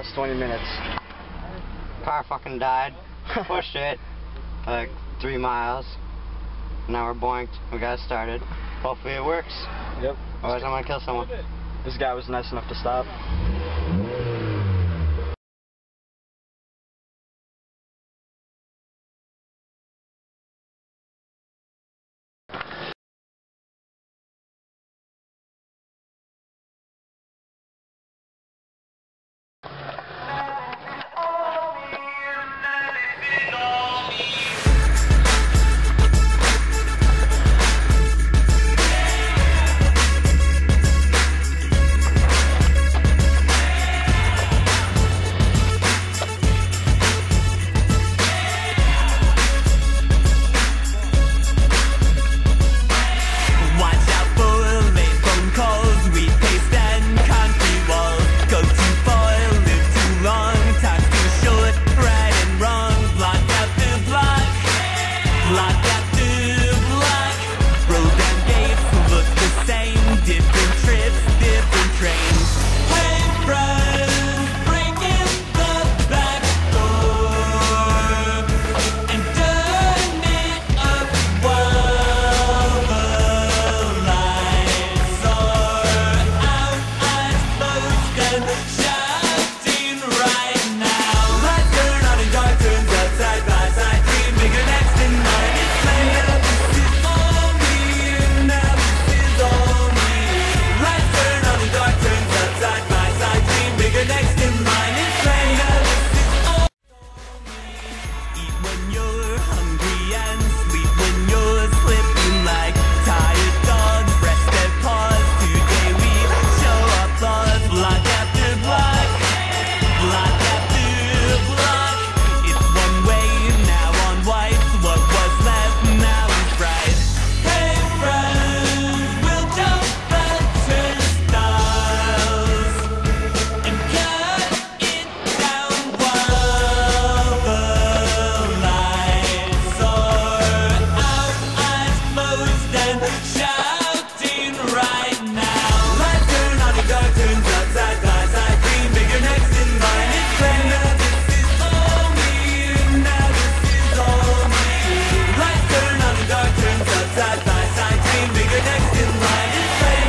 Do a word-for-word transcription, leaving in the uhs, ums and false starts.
last twenty minutes. Car fucking died. Pushed it like three miles. Now we're boinked. We got it started. Hopefully it works. Yep. Otherwise I'm gonna kill someone. This guy was nice enough to stop. Side by side, dream bigger, next in line is